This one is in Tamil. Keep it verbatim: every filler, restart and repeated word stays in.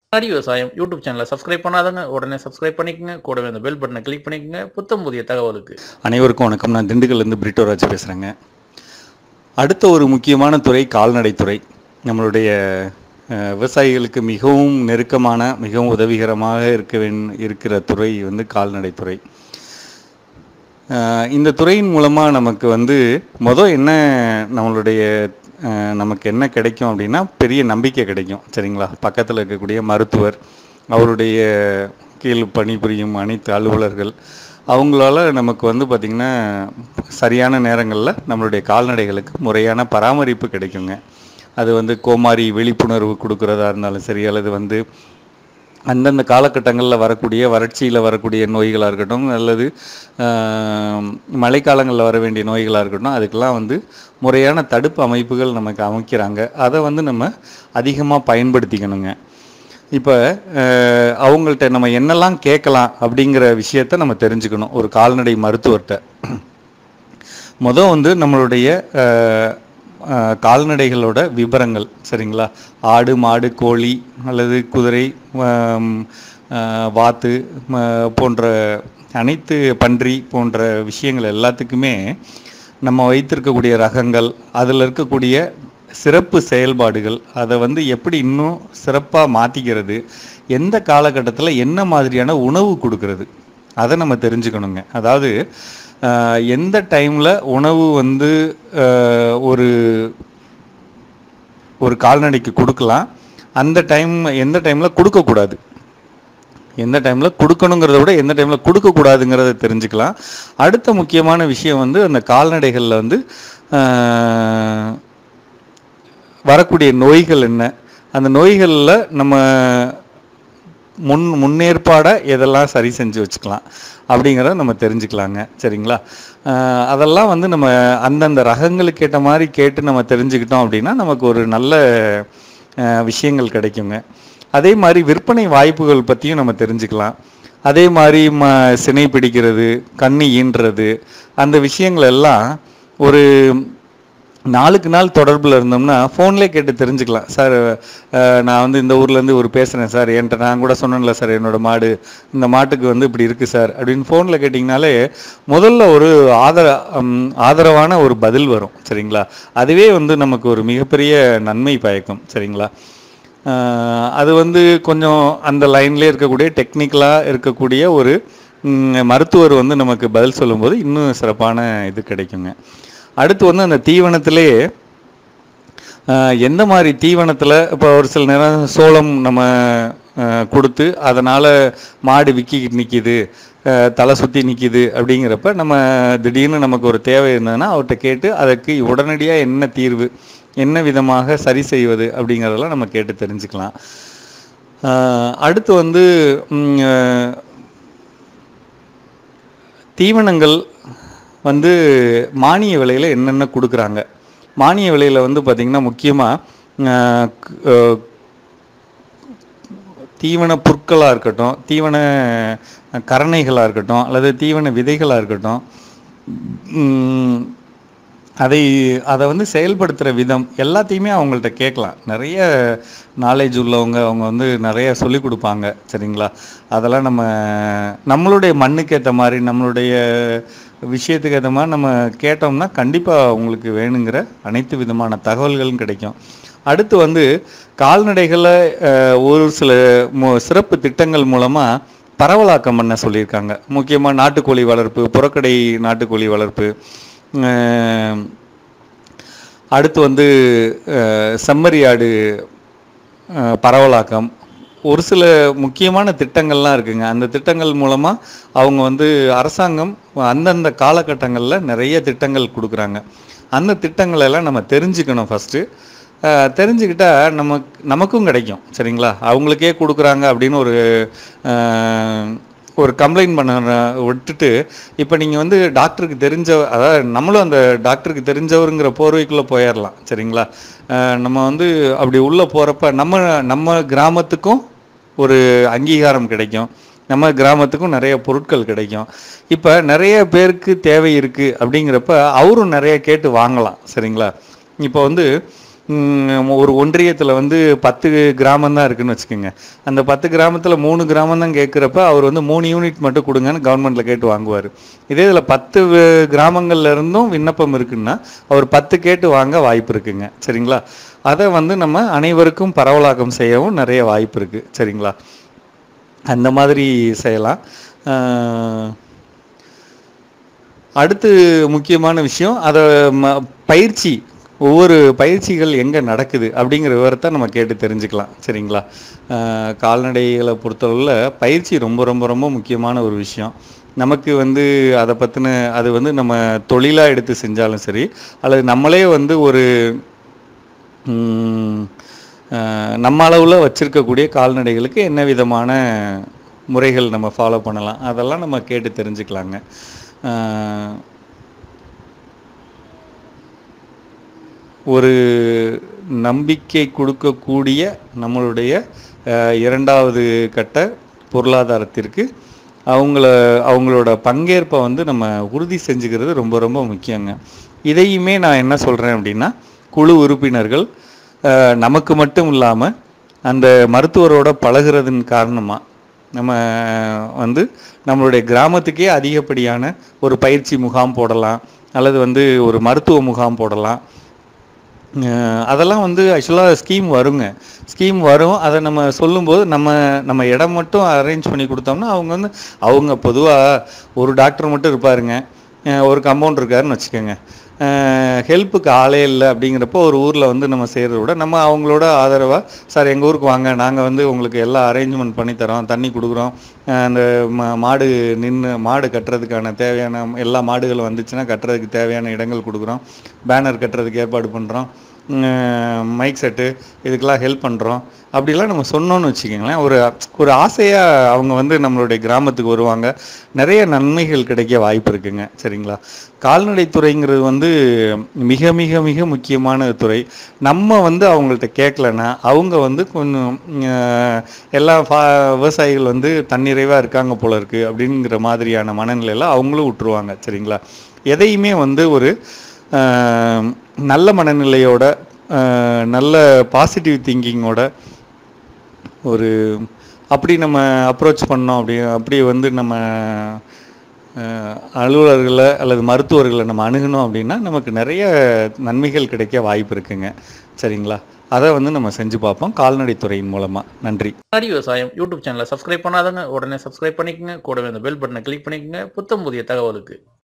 ஆடி விவசாயம் யூடியூப் சேனலை சப்ஸ்கிரைப் பண்ணாதங்க உடனே சப்ஸ்கிரைப் பண்ணிக்கங்க. கூடவே அந்த பெல் பட்டனை கிளிக் பண்ணிக்கங்க. புத்தம் புதிய தகவலுக்கு. அனைவருக்கும் வணக்கம். நான் திண்டுக்கல்லேருந்து பிரிட்டோராஜ் பேசுகிறேங்க. அடுத்த ஒரு முக்கியமான துறை கால்நடைத்துறை. நம்மளுடைய விவசாயிகளுக்கு மிகவும் நெருக்கமான மிகவும் உதவிகரமாக இருக்க வேண் இருக்கிற துறை வந்து கால்நடைத்துறை. இந்த துறையின் மூலமாக நமக்கு வந்து மொதல் என்ன நம்மளுடைய நமக்கு என்ன கிடைக்கும் அப்படின்னா பெரிய நம்பிக்கை கிடைக்கும். சரிங்களா? பக்கத்தில் இருக்கக்கூடிய மருத்துவர், அவருடைய கீழ் பணிபுரியும் அனைத்து அலுவலர்கள், அவங்களால நமக்கு வந்து பார்த்திங்கன்னா சரியான நேரங்களில் நம்மளுடைய கால்நடைகளுக்கு முறையான பராமரிப்பு கிடைக்குங்க. அது வந்து கோமாரி விழிப்புணர்வு கொடுக்குறதா இருந்தாலும் சரி, அல்லது வந்து அந்தந்த காலகட்டங்களில் வரக்கூடிய வறட்சியில் வரக்கூடிய நோய்களாக இருக்கட்டும், அல்லது மழைக்காலங்களில் வர வேண்டிய நோய்களாக இருக்கட்டும், அதுக்கெல்லாம் வந்து முறையான தடுப்பு அமைப்புகள் நமக்கு அமைக்கிறாங்க. அதை வந்து நம்ம அதிகமாக பயன்படுத்திக்கணுங்க. இப்போ அவங்கள்ட்ட நம்ம என்னெல்லாம் கேட்கலாம் அப்படிங்கிற விஷயத்த நம்ம தெரிஞ்சுக்கணும். ஒரு கால்நடை மருத்துவர்கிட்ட மொதல் வந்து நம்மளுடைய கால்நடைகளோட விவரங்கள், சரிங்களா? ஆடு, மாடு, கோழி அல்லது குதிரை, வாத்து போன்ற அனைத்து பன்றி போன்ற விஷயங்கள் எல்லாத்துக்குமே நம்ம வைத்திருக்கக்கூடிய ரகங்கள், அதில் இருக்கக்கூடிய சிறப்பு செயல்பாடுகள், அதை வந்து எப்படி இன்னும் சிறப்பாக மாற்றிக்கிறது, எந்த காலகட்டத்தில் என்ன மாதிரியான உணவு கொடுக்கறது, அதை நம்ம தெரிஞ்சுக்கணுங்க. அதாவது எந்த டைமில் உணவு வந்து ஒரு ஒரு கால்நடைக்கு கொடுக்கலாம், அந்த டைம் எந்த டைமில் கொடுக்கக்கூடாது, எந்த டைமில் கொடுக்கணுங்கிறத விட எந்த டைமில் கொடுக்கக்கூடாதுங்கிறத தெரிஞ்சுக்கலாம். அடுத்த முக்கியமான விஷயம் வந்து அந்த கால்நடைகளில் வந்து வரக்கூடிய நோய்கள் என்ன, அந்த நோய்களில் நம்ம முன் முன்னேற்பாடாக எதெல்லாம் சரி செஞ்சு வச்சுக்கலாம் அப்படிங்கிறத நம்ம தெரிஞ்சுக்கலாங்க. சரிங்களா? அதெல்லாம் வந்து நம்ம அந்தந்த ரகங்களுக்கு ஏற்ற மாதிரி கேட்டு நம்ம தெரிஞ்சுக்கிட்டோம் அப்படின்னா நமக்கு ஒரு நல்ல விஷயங்கள் கிடைக்குங்க. அதே மாதிரி விற்பனை வாய்ப்புகள் பற்றியும் நம்ம தெரிஞ்சுக்கலாம். அதே மாதிரி ம சினை பிடிக்கிறது, கண்ணி ஈன்றது, அந்த விஷயங்கள் எல்லாம் ஒரு நாளுக்கு நாள் தொடர்பில் இருந்தோம்னா ஃபோன்லேயே கேட்டு தெரிஞ்சுக்கலாம். சார், நான் வந்து இந்த ஊர்லேருந்து ஒரு பேசுகிறேன் சார், என்கிட்ட நான் கூட சொன்னேன்ல சார், என்னோடய மாடு இந்த மாட்டுக்கு வந்து இப்படி இருக்குது சார் அப்படின்னு ஃபோனில் கேட்டிங்கனாலே முதல்ல ஒரு ஆதர ஆதரவான ஒரு பதில் வரும். சரிங்களா? அதுவே வந்து நமக்கு ஒரு மிகப்பெரிய நன்மை பயக்கும். சரிங்களா? அது வந்து கொஞ்சம் அந்த லைன்லேயே இருக்கக்கூடிய டெக்னிக்கலாக இருக்கக்கூடிய ஒரு மருத்துவர் வந்து நமக்கு பதில் சொல்லும்போது இன்னும் சிறப்பான இது கிடைக்குங்க. அடுத்து வந்து அந்த தீவனத்திலே எந்த மாதிரி தீவனத்தில் இப்போ ஒரு சில நேரம் சோளம் நம்ம கொடுத்து அதனால் மாடு விக்கிக்கிட்டு நிற்கிது, தலை சுற்றி நிற்கிது அப்படிங்கிறப்ப நம்ம திடீர்னு நமக்கு ஒரு தேவை இருந்ததுன்னா அவர்கிட்ட கேட்டு அதற்கு உடனடியாக என்ன தீர்வு, என்ன விதமாக சரி செய்வது அப்படிங்கிறதெல்லாம் நம்ம கேட்டு தெரிஞ்சுக்கலாம். அடுத்து வந்து தீவனங்கள் வந்து மானிய விலையில் என்னென்ன கொடுக்குறாங்க. மானிய விலையில் வந்து பார்த்திங்கன்னா முக்கியமாக தீவன புற்களாக இருக்கட்டும், தீவன கரணைகளாக இருக்கட்டும், அல்லது தீவன விதைகளாக இருக்கட்டும், அதை அதை வந்து செயல்படுத்துகிற விதம் எல்லாத்தையுமே அவங்கள்ட்ட கேட்கலாம். நிறைய நாலேஜ் உள்ளவங்க, அவங்க வந்து நிறைய சொல்லிக் கொடுப்பாங்க. சரிங்களா? அதெல்லாம் நம்ம நம்மளுடைய மண்ணுக்கு ஏற்ற மாதிரி நம்மளுடைய விஷயத்துக்கு ஏற்ற மாதிரி நம்ம கேட்டோம்னா கண்டிப்பாக உங்களுக்கு வேணுங்கிற அனைத்து விதமான தகவல்களும் கிடைக்கும். அடுத்து வந்து கால்நடைகளை ஒரு சில சிறப்பு திட்டங்கள் மூலமாக பரவலாக்கம் பண்ண சொல்லியிருக்காங்க. முக்கியமாக நாட்டுக்கோழி வளர்ப்பு, புறக்கடை நாட்டுக்கோழி வளர்ப்பு, அடுத்து வந்து செம்மறியாடு பரவலாக்கம், ஒரு சில முக்கியமான திட்டங்கள்லாம் இருக்குங்க. அந்த திட்டங்கள் மூலமாக அவங்க வந்து அரசாங்கம் அந்தந்த காலகட்டங்களில் நிறைய திட்டங்கள் கொடுக்குறாங்க. அந்த திட்டங்களெல்லாம் நம்ம தெரிஞ்சுக்கணும். ஃபஸ்ட்டு தெரிஞ்சுக்கிட்டால் நமக்கு நமக்கும் கிடைக்கும். சரிங்களா? அவங்களுக்கே கொடுக்குறாங்க அப்படின்னு ஒரு ஒரு கம்ப்ளைண்ட் பண்ண விட்டுட்டு இப்போ நீங்கள் வந்து டாக்டருக்கு தெரிஞ்ச, அதாவது நம்மளும் அந்த டாக்டருக்கு தெரிஞ்சவருங்கிற போர்வைக்குள்ளே போயிடலாம். சரிங்களா? நம்ம வந்து அப்படி உள்ளே போகிறப்ப நம்ம நம்ம கிராமத்துக்கும் ஒரு அங்கீகாரம் கிடைக்கும், நம்ம கிராமத்துக்கும் நிறைய பொருட்கள் கிடைக்கும். இப்போ நிறைய பேருக்கு தேவை இருக்குது அப்படிங்கிறப்ப அவரும் நிறைய கேட்டு வாங்கலாம். சரிங்களா? இப்போ வந்து ம், ஒரு ஒன்றியத்தில் வந்து பத்து கிராமம் தான் இருக்குன்னு வச்சுக்கோங்க. அந்த பத்து கிராமத்தில் மூணு கிராமம் தான் கேட்குறப்ப அவர் வந்து மூணு யூனிட் மட்டும் கொடுங்கன்னு கவர்மெண்ட்டில் கேட்டு வாங்குவார். இதே இதில் பத்து வி- கிராமங்கள்ல இருந்தும் விண்ணப்பம் இருக்குன்னா அவர் பத்து கேட்டு வாங்க வாய்ப்பு இருக்குங்க. சரிங்களா? அதை வந்து நம்ம அனைவருக்கும் பரவலாக்கம் செய்யவும் நிறைய வாய்ப்பு இருக்குது. சரிங்களா? அந்த மாதிரி செய்யலாம். அஹ், அடுத்து முக்கியமான விஷயம், அதை ம பயிற்சி ஒவ்வொரு பயிற்சிகள் எங்கே நடக்குது அப்படிங்கிற விவரத்தை நம்ம கேட்டு தெரிஞ்சுக்கலாம். சரிங்களா? அஹ், கால்நடைகளை பொறுத்தளவில் பயிற்சி ரொம்ப ரொம்ப ரொம்ப முக்கியமான ஒரு விஷயம். நமக்கு வந்து அதை பற்றின அது வந்து நம்ம தொழிலாக எடுத்து செஞ்சாலும் சரி, அல்லது நம்மளே வந்து ஒரு ம், அஹ், நம்ம அளவில் வச்சிருக்கக்கூடிய கால்நடைகளுக்கு என்ன விதமான முறைகள் நம்ம ஃபாலோ பண்ணலாம், அதெல்லாம் நம்ம கேட்டு தெரிஞ்சுக்கலாங்க. அஹ், ஒரு நம்பிக்கை கொடுக்கக்கூடிய நம்மளுடைய அஹ், இரண்டாவது கட்ட பொருளாதாரத்திற்கு அவங்கள அவங்களோட பங்கேற்பை வந்து நம்ம உறுதி செஞ்சுக்கிறது ரொம்ப ரொம்ப முக்கியங்க. இதையுமே நான் என்ன சொல்கிறேன் அப்படின்னா, குழு உறுப்பினர்கள் அஹ், நமக்கு மட்டும் இல்லாமல் அந்த மருத்துவரோட பழகுறதன் காரணமாக நம்ம வந்து நம்மளுடைய கிராமத்துக்கே அதிகப்படியான ஒரு பயிற்சி முகாம் போடலாம், அல்லது வந்து ஒரு மருத்துவ முகாம் போடலாம். அஹ் அதெல்லாம் வந்து ஆக்சுவலாக ஸ்கீம் வருங்க. ஸ்கீம் வரும். அதை நம்ம சொல்லும்போது நம்ம நம்ம இடம் மட்டும் அரேஞ்ச் பண்ணி கொடுத்தோம்னா அவங்க வந்து அவங்க பொதுவாக ஒரு டாக்டர் மட்டும் இருப்பாருங்க, அஹ் ஒரு கம்பவுண்டர் இருக்காருன்னு வச்சுக்கோங்க. ஹெல்ப்புக்கு ஆளே இல்லை அப்படிங்கிறப்போ ஒரு ஊரில் வந்து நம்ம செய்கிறத விட நம்ம அவங்களோட ஆதரவாக, சார் எங்கள் ஊருக்கு வாங்க, நாங்கள் வந்து உங்களுக்கு எல்லா அரேஞ்ச்மெண்ட் பண்ணித்தரோம், தண்ணி கொடுக்குறோம், அஹ் அந்த மா மாடு நின்று மாடு கட்டுறதுக்கான தேவையான எல்லா மாடுகளும் வந்துச்சுன்னா கட்டுறதுக்கு தேவையான இடங்கள் கொடுக்குறோம், பேனர் கட்டுறதுக்கு ஏற்பாடு பண்ணுறோம், மைக் செட்டு இதுக்கெல்லாம் ஹெல்ப் பண்ணுறோம் அப்படிலாம் நம்ம சொன்னோன்னு வச்சுக்கோங்களேன், ஒரு ஒரு ஆசையாக அவங்க வந்து நம்மளுடைய கிராமத்துக்கு வருவாங்க. நிறைய நன்மைகள் கிடைக்க வாய்ப்பு இருக்குங்க. சரிங்களா? கால்நடைத்துறைங்கிறது வந்து மிக மிக மிக முக்கியமான துறை. நம்ம வந்து அவங்கள்ட்ட கேட்கலன்னா அவங்க வந்து கொஞ்சம் அஹ், எல்லா ஃபா விவசாயிகள் வந்து தன்னிறைவாக இருக்காங்க போல இருக்குது அப்படிங்கிற மாதிரியான மனநிலையில் அவங்களும் விட்டுருவாங்க. சரிங்களா? எதையுமே வந்து ஒரு அஹ், நல்ல மனநிலையோட, அஹ், நல்ல பாசிட்டிவ் திங்கிங்கோட ஒரு அப்படி நம்ம அப்ரோச் பண்ணோம். அப்படி அப்படி வந்து நம்ம அஹ், அலுவலர்களை அல்லது மருத்துவர்களை நம்ம அணுகணும் அப்படின்னா நமக்கு நிறைய நன்மைகள் கிடைக்க வாய்ப்பு இருக்குங்க. சரிங்களா? அதை வந்து நம்ம செஞ்சு பார்ப்போம் கால்நடைத்துறையின் மூலமாக. நன்றி. முன்னாடி விவசாயம் யூடியூப் சேனலை சப்ஸ்கிரைப் பண்ணாதவங்க உடனே சப்ஸ்கிரைப் பண்ணிக்கங்க. கூடவே அந்த பெல் பட்டனை கிளிக் பண்ணிக்கங்க புத்தம் புதிய தகவலுக்கு.